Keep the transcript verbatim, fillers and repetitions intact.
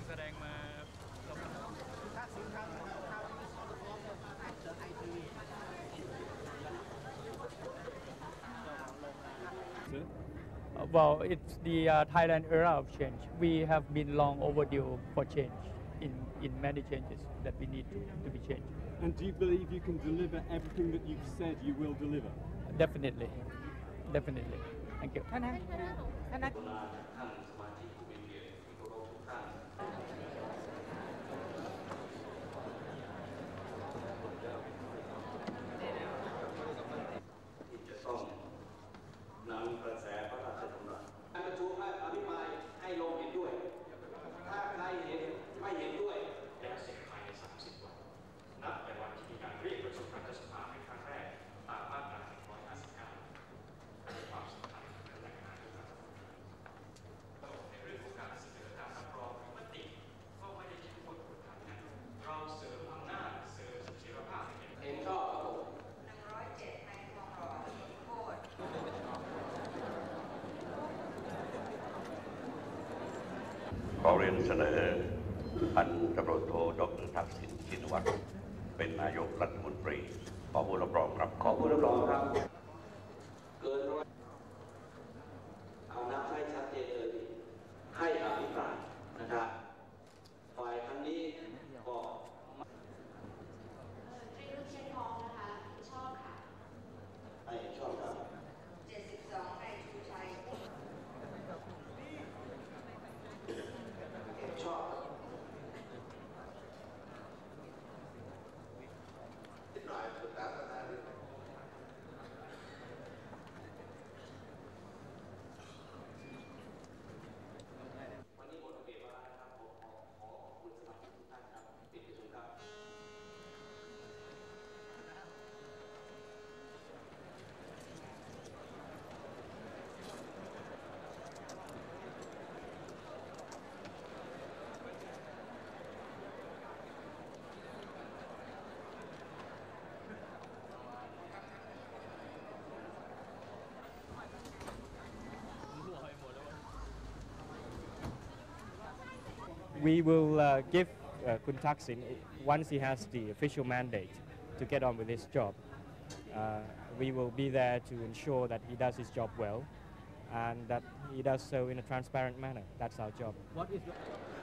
แสดงมาค่าสินค้าของข้าวที่สอนฟ้องเจอไอที Well, it's the uh, Thailand era of change. We have been long overdue for change in, in many changes that we need to, to be changed. And do you believe you can deliver everything that you've said you will deliver? Definitely. Definitely. Thank you. ท่านนะท่านนะที่จะต้องนำกระแสพระราชดำรัสการประชุมและอภิปรายให้ลงเห็นด้วย ถ้าใครเห็นไม่เห็นด้วยแล้วเสร็จภายในสามสิบวันนับแต่วันที่มีการเรียกประชุมรัฐสภาเป็นครั้งแรกตามมาตราหนึ่งร้อยห้าสิบเก้ามีความสำคัญในรายงานทุกครับในเรื่องของการเสนอการรับรองมติก็ไม่ได้เข้มข้นกดดันนะเราเสริมอำนาจเสริมเสถียรภาพเห็นชอบครับผมหนึ่งร้อยเจ็ดในทองหล่อโคตรขอเรียนเสนอพันตำรวจโทดรทักษิณชินวัตรเป็นนายกรัฐมนตรีขอผู้รับรองครับขอผู้รับรองครับเกินร้อยเอานับให้ชัดเจนเลยให้อภิปรายนะครับฝ่ายครั้งนี้ก็ให้ลูกเช็คทองนะคะชอบค่ะให้ชอบครับเจ็ดสิบสองในชูชัยเห็นชอบนิดหน่อยสุดท้ายก็ได้วันนี้หมดระเบียบแล้วนะครับขอขอขอขอบคุณสมาชิกทุกท่านครับปิดประชุมครับ We will uh, give uh, Kun Thaksin, once he has the official mandate to get on with his job, uh, we will be there to ensure that he does his job well and that he does so in a transparent manner. That's our job. What is your